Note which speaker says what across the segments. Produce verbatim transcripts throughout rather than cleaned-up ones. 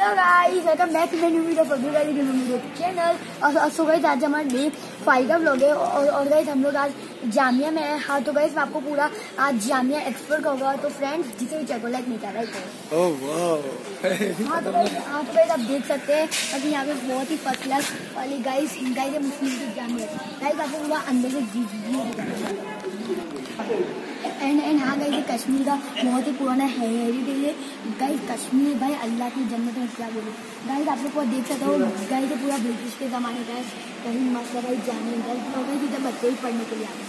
Speaker 1: Hello guys, welcome back to the new video for guys new video channel. और so guys आज हमारा day five का vlog है और, और गाइस हम लोग आज जामिया में है। हाँ तो गाइस मैं आपको पूरा आज जामिया एक्सप्लोर होगा। तो फ्रेंड्स जिसे भी चेको लाइक नहीं कर रहा है। ओह वाह। हाँ तो गाइस हाँ तो गाइस आप देख सकते हैं अभी यहाँ पे बहुत ही फर्स्ट क्लास वाली गाइस गाइस है मुस्लिम की जामिया। गाइस आपको पूरा अंदर से जी जी एंड एंड हाँ गाइस कश्मीर का बहुत ही पुराना हेरिटेज है गाइस। कश्मीर भाई अल्लाह की जन्नत में क्या बोलूं गाइस। आप लोग को देख सकते हो गाइस पूरा ब्रिटिश के ज़माने का है। कहीं मसला भाई जाने गाइस इधर बच्चे ही पढ़ने के लिए आए।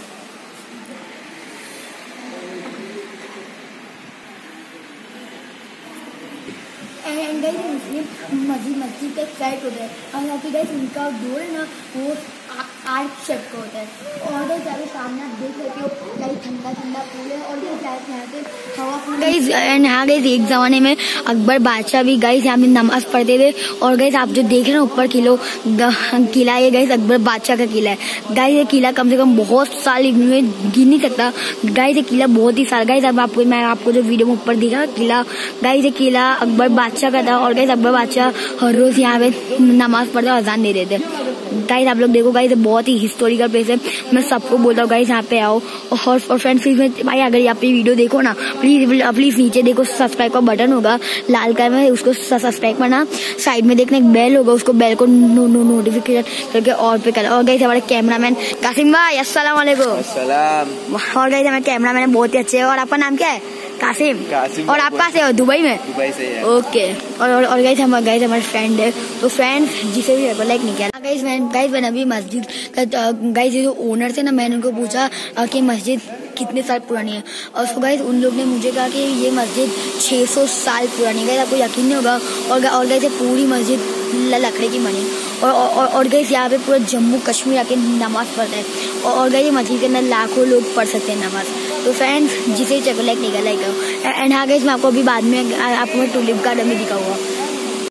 Speaker 1: एंड गाइस मुस्लिम मस्जिद मस्जिद का एक साइड होता है और यहाँ पे गाइस उनका डोर है ना वो आर्ट शेप का होता है। और गाइस यहाँ पे सामने आप देख सकते हो गाइस ठंडा ठंडा पूल है और यहाँ पे हवा गाइस। एंड यहाँ गाइस एक जमाने में अकबर बादशाह भी गाइस यहाँ पे नमाज पढ़ते थे। और गाइस आप जो देख रहे हैं ऊपर किलो किला ये गाइस अकबर बादशाह का किला है। गाइस ये किला कम से कम बहुत साल गिन नहीं सकता गाइस। ये किला बहुत ही साल गाइस अब आपको मैं आपको जो वीडियो में ऊपर दिखा किला गाइस ये किला अकबर बादशाह का था। और गाइस अकबर बादशाह हर रोज यहाँ पे नमाज पढ़ते और अजान दे रहे थे। गाइस आप लोग देखो गाइस बहुत ही हिस्टोरिकल प्लेस है। मैं सबको बोलता हूँ गाइस यहाँ पे आओ। और और फ्रेंड्स प्लीज भाई अगर यहाँ पे वीडियो देखो ना प्लीज प्लीज नीचे देखो सब्सक्राइब का बटन होगा लाल कलर में उसको सब्सक्राइब करना। साइड में देखना एक बेल होगा उसको बेल को नो नो नोटिफिकेशन करके और पे करना। और गाइस हमारे कैमरामैन कासिम भाई अस्सलाम वालेकुम। और गाइस हमारे कैमरामैन बहुत ही अच्छे है। और आपका नाम क्या है? कासिम। कासिम और आप कहाँ से हो? दुबई में? दुबई से है। ओके। और और, और गाइस हम गाइस हमारे फ्रेंड है तो फ्रेंड जिसे भी लाइक नहीं किया गाइस मैं गाइस मैंने अभी मस्जिद गाइस जो ओनर थे ना मैंने उनको पूछा कि मस्जिद कितने साल पुरानी है। और उसको गाइस उन लोग ने मुझे कहा कि ये मस्जिद छह सौ साल पुरानी है। गाइस आपको यकीन नहीं होगा। और और गाइस पूरी मस्जिद लकड़ी की बनी। और और, और गाइस यहाँ पे पूरा जम्मू कश्मीर आके नमाज पढ़ता है। और, और गाइस मस्जिद के अंदर लाखों लोग पढ़ सकते हैं नमाज। तो फ्रेंड्स जिसे चेको लाइक नहीं कर लाइक करो। एंड हाँ गाइस मैं आपको अभी बाद में आपको मैं टूलिप गार्डन में दिखाऊंगा।